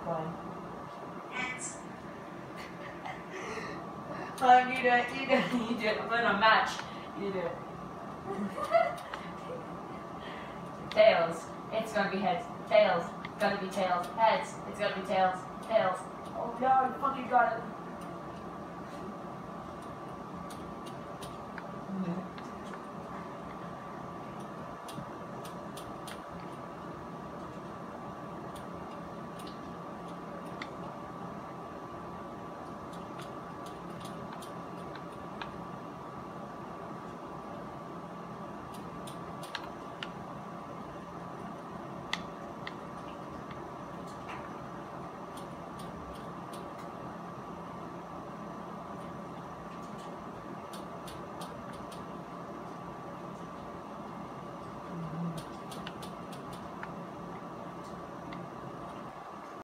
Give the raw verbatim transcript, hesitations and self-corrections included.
Fine. Fine, you do it, you do it, you do it. I'm putting a match. You do it. Tails. It's gonna be heads. Tails. It's gonna be tails. Heads. It's gonna be tails. Tails. Oh no, you fucking got it.